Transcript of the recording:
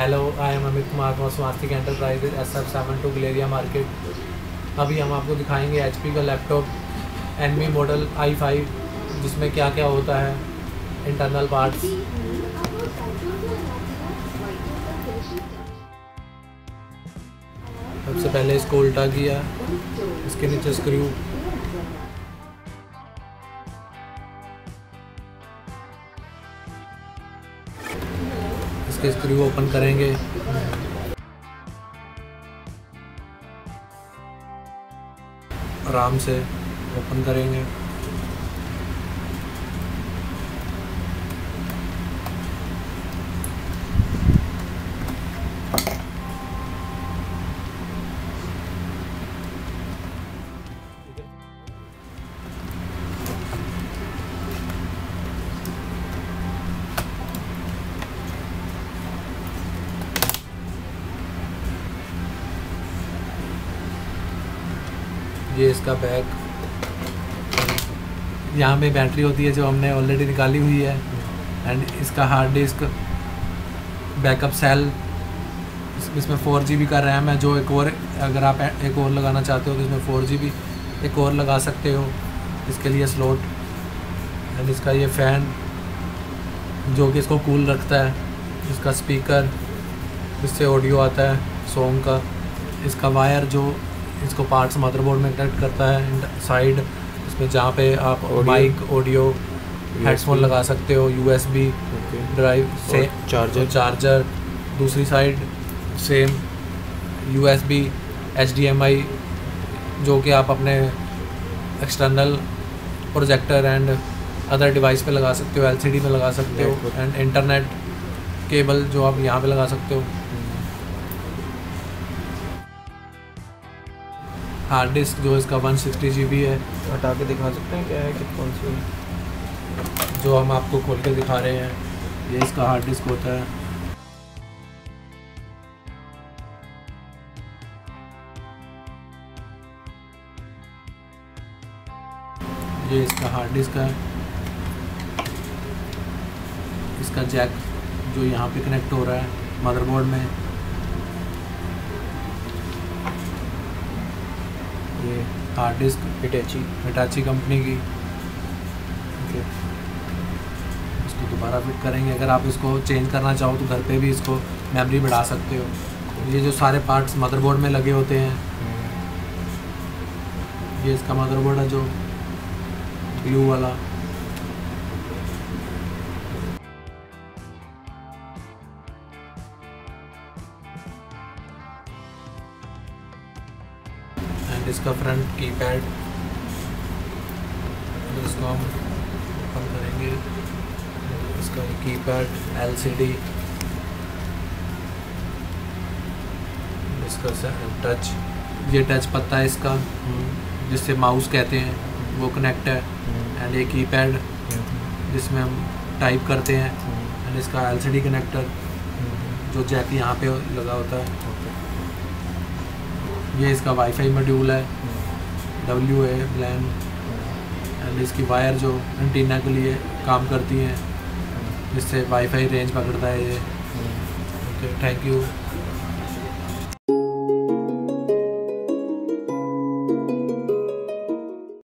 Hello, I am Amit Kumar from Swastik enterprises SF72 Galleria Market. अभी हम आपको दिखाएंगे HP का लैपटॉप NV मॉडल i5, जिसमें क्या क्या होता है, इंटरनल पार्ट्स। सबसे पहले इसको उल्टा किया, इसके नीचे स्क्रू, इसके स्क्रू ओपन करेंगे। आराम से ओपन करेंगे। ये इसका बैक, यहाँ पे बैटरी होती है जो हमने ऑलरेडी निकाली हुई है, एंड इसका हार्ड डिस्क, बैकअप सेल, इसमें 4GB का रैम है। जो एक और, अगर आप एक और लगाना चाहते हो तो इसमें 4GB एक और लगा सकते हो, इसके लिए स्लॉट। एंड इसका ये फ़ैन जो कि इसको कूल रखता है। इसका स्पीकर, इससे ऑडियो आता है सॉन्ग का। इसका वायर जो इसको पार्ट्स मदरबोर्ड में कनेक्ट करता है। साइड इसमें जहाँ पे आप माइक, ऑडियो, हेडफोन लगा सकते हो। USB ड्राइव से चार्जर। दूसरी साइड सेम USB HDMI, जो कि आप अपने external projector and other device पे लगा सकते हो। LCD में लगा सकते हो। एंड इंटरनेट केबल जो आप यहाँ पे लगा सकते हो। हार्ड डिस्क जो इसका 160GB है। हटा के दिखा सकते हैं क्या है कि कौन सी, जो हम आपको खोल के दिखा रहे हैं, ये इसका हार्ड डिस्क होता है। ये इसका हार्ड डिस्क है। इसका जैक जो यहाँ पे कनेक्ट हो रहा है मदरबोर्ड में। ये हार्ड डिस्क हिटाची कंपनी की। ओके, इसको दोबारा फिट करेंगे। अगर आप इसको चेंज करना चाहो तो घर पे भी इसको मेमोरी बढ़ा सकते हो। ये जो सारे पार्ट्स मदरबोर्ड में लगे होते हैं, ये इसका मदरबोर्ड है जो ब्लू वाला। इसका फ्रंट कीपैड, इसको हम ओपन करेंगे। इसका कीपैड, LCD, इसका टच, ये टच पत्ता है इसका जिससे माउस कहते हैं, वो कनेक्ट है। एंड ये कीपैड जिसमें हम टाइप करते हैं। एंड इसका LCD कनेक्टर जो जैक यहाँ पे लगा होता है। ये इसका वाईफाई मॉड्यूल है, WA LAN। एंड इसकी वायर जो एंटीना के लिए काम करती हैं, जिससे वाईफाई रेंज पकड़ता है ये। Okay, thank you.